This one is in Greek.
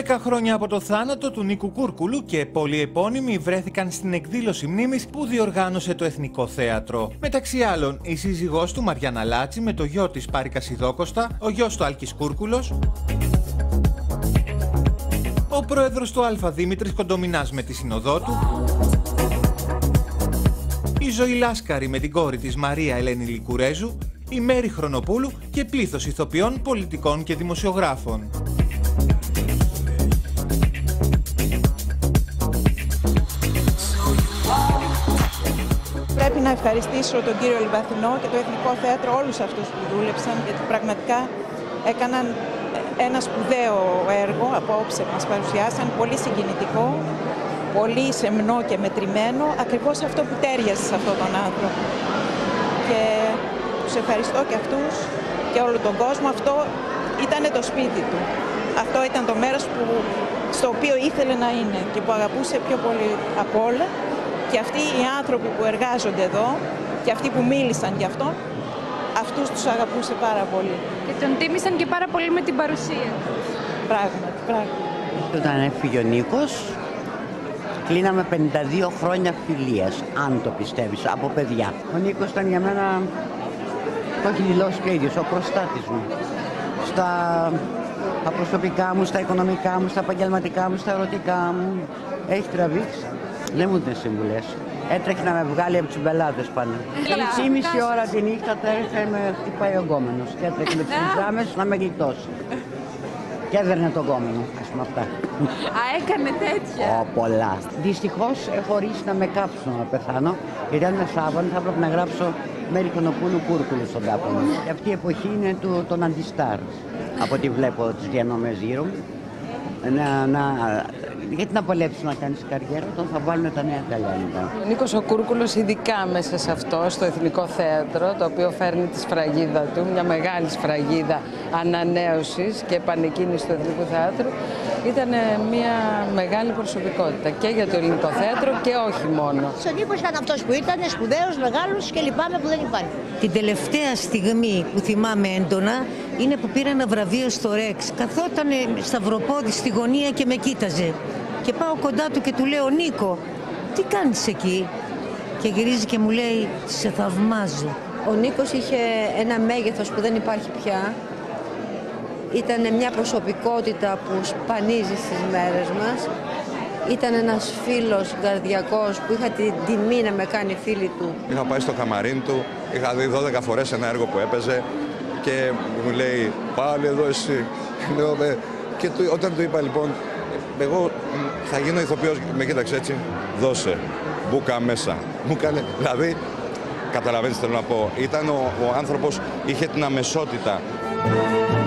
10 χρόνια από το θάνατο του Νίκου Κούρκουλου και πολλοί επώνυμοι βρέθηκαν στην εκδήλωση μνήμης που διοργάνωσε το Εθνικό Θέατρο. Μεταξύ άλλων, η σύζυγός του Μαριάννα Λάτση με το γιο της Πάρη Κασιδόκοστα, ο γιος του Άλκης Κούρκουλος, ο πρόεδρος του Α Δήμητρης Κοντομινάς με τη συνοδό του, η Ζωή Λάσκαρη με την κόρη της Μαρία Ελένη Λικουρέζου, η Μέρη Χρονοπούλου και πλήθος ηθοποιών, πολιτικών και δημοσιογράφων. Πρέπει να ευχαριστήσω τον κύριο Λιβαθινό και το Εθνικό Θέατρο, όλους αυτούς που δούλεψαν, γιατί πραγματικά έκαναν ένα σπουδαίο έργο απόψε που μας παρουσιάσαν, πολύ συγκινητικό, πολύ σεμνό και μετρημένο, ακριβώς αυτό που τέριαζε σε αυτόν τον άνθρωπο. Και τους ευχαριστώ και αυτούς και όλο τον κόσμο. Αυτό ήταν το σπίτι του. Αυτό ήταν το μέρος στο οποίο ήθελε να είναι και που αγαπούσε πιο πολύ απ' όλα. Και αυτοί οι άνθρωποι που εργάζονται εδώ και αυτοί που μίλησαν γι' αυτό, αυτούς τους αγαπούσε πάρα πολύ. Και τον τίμησαν και πάρα πολύ με την παρουσία. Πράγματι, πράγματι. Όταν έφυγε ο Νίκος, κλείναμε 52 χρόνια φιλίας, αν το πιστεύεις, από παιδιά. Ο Νίκος ήταν για μένα, το έχει δηλώσει και ίδιος, ο προστάτης μου. Στα προσωπικά μου, στα οικονομικά μου, στα επαγγελματικά μου, στα ερωτικά μου. Έχει τραβήξει. Δεν μου δίνει συμβουλές. Έτρεχε να με βγάλει από τους μπελάδες πάνω. Μισή ώρα τη νύχτα τρέχει με χτυπάει ο γκόμενος. Και έτρεχε με τις τζάμες να με γλιτώσει. Και έδερνε τον γκόμενο, ας πούμε αυτά. Α, έκανε τέτοια. Πολλά. Δυστυχώς έχω ορίσει να με κάψω να πεθάνω. Γιατί αν με σάβανε θα έπρεπε να γράψω Μέρη Χρονοπούλου Κούρκουλου στον τάπο μου. Και αυτή η εποχή είναι των αντιστάρ. Από ό,τι βλέπω τις διανομές γύρω μου. Γιατί να παλέψει να κάνεις καριέρα όταν θα βάλουν τα νέα ταλέντα. Ο Νίκος ο Κούρκουλος, ειδικά μέσα σε αυτό, στο Εθνικό Θέατρο, το οποίο φέρνει τη σφραγίδα του, μια μεγάλη σφραγίδα ανανέωσης και επανεκκίνησης του Εθνικού Θέατρου, ήταν μια μεγάλη προσωπικότητα και για το Ελληνικό Θέατρο και όχι μόνο. Ο Νίκος ήταν αυτός που ήταν, σπουδαίος, μεγάλος και λυπάμαι που δεν υπάρχει. Την τελευταία στιγμή που θυμάμαι έντονα είναι που πήρα ένα βραβείο στο Ρεξ. Καθόταν σταυροπόδι στη γωνία και με κοίταζε. Και πάω κοντά του και του λέω, Νίκο, τι κάνεις εκεί? Και γυρίζει και μου λέει, σε θαυμάζω. Ο Νίκος είχε ένα μέγεθος που δεν υπάρχει πια. Ήταν μια προσωπικότητα που σπανίζει στις μέρες μας. Ήταν ένας φίλος καρδιακός που είχα την τιμή να με κάνει φίλη του. Είχα πάει στο καμαρίν του, είχα δει 12 φορές ένα έργο που έπαιζε και μου λέει, πάλι εδώ εσύ. Και όταν του είπα λοιπόν, εγώ θα γίνω ηθοποιός, με κοίταξε έτσι, δώσε, μπούκα μέσα. Μου έκανε, δηλαδή, καταλαβαίνεις τι θέλω να πω, ήταν ο άνθρωπος, είχε την αμεσότητα.